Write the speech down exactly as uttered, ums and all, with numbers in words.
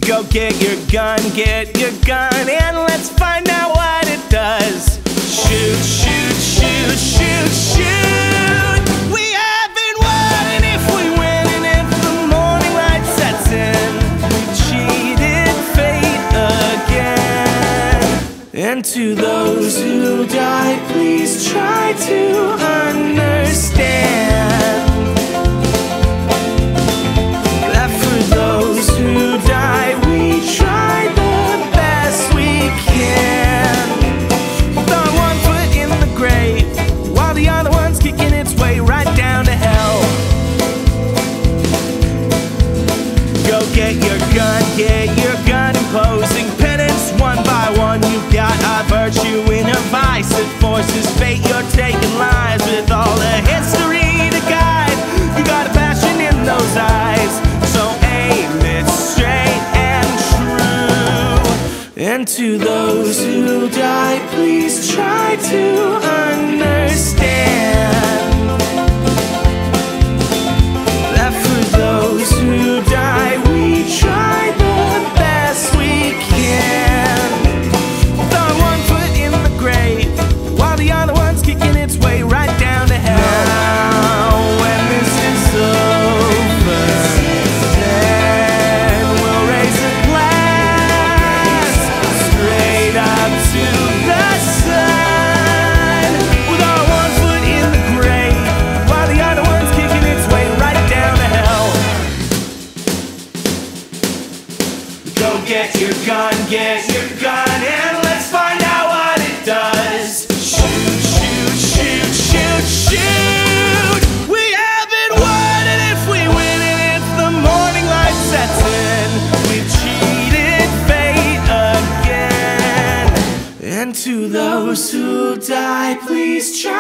Go get your gun, get your gun, and let's find out what it does. Shoot, shoot, shoot, shoot, shoot. We haven't won, and if we win, and if the morning light sets in, we cheated fate again. And to those who died, please try to understand that for those who die, we try the best we can. Throwing one foot in the grave, while the other one's kicking its way right down to hell. Go get your gun, get your gun, imposing penance one by one. You've got a virtue in a vice that forces fate. You're taking lives with all the history to guide. You got a passion in those eyes, so aim it straight and true. And to those who die, please try to understand that for those who die, we try the best we can. Throwing one foot in the grave, while the other one's kicking its way right down to hell. Now, when this is over, then we'll raise a glass straight up to the sun, with our one foot in the grave, while the other one's kicking its way right down to hell. Go get your gun, get your gun, and let's find out what it does. Shoot, shoot, shoot, shoot, shoot. We haven't won, and if we win, and if the morning light sets in, we've cheated fate again. And to those who die, please try